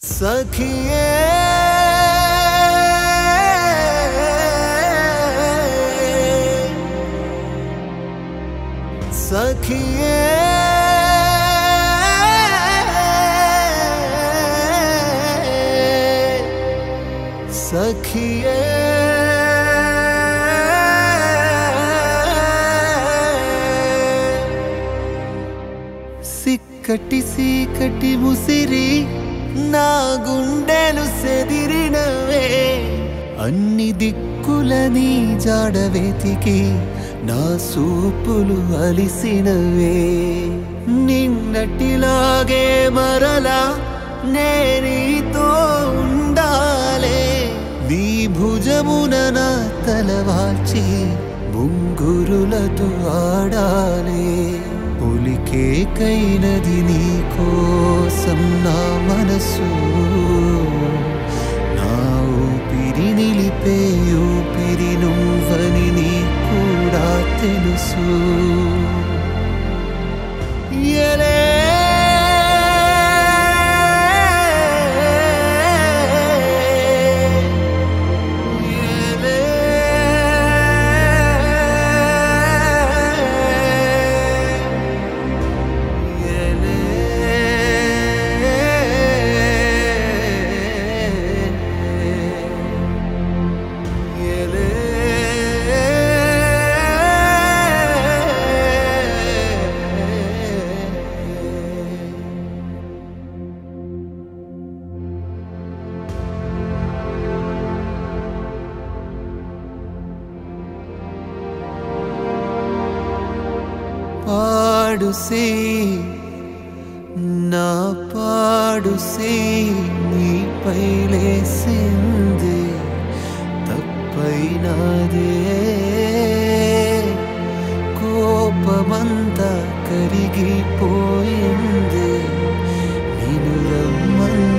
सखिए सखिए सखिए सिक्कटी सीकटी मुसिरी ना गुंडेलु सेदिरिनवे अन्नी दिक्कुलनी जाडवेतिकी ना सूपुलु अलिसिनवे निन्नटिलागे मरला नेनीतो उंडाले नी भुजमुन ना तलवाल्ची मुंगुरुलतो आडाले पुलिके कैनदी नी कोसम ना मनसु ना ऊपिरि निलिपे ऊपिरि नुव्वनि नी कूडा तेलुसु येले पाडुसे ना पाडुसे नी पैलेसिंदे तप्पैनादे कोपमंता करिगिपोयिंदे निनु रम्मन्ने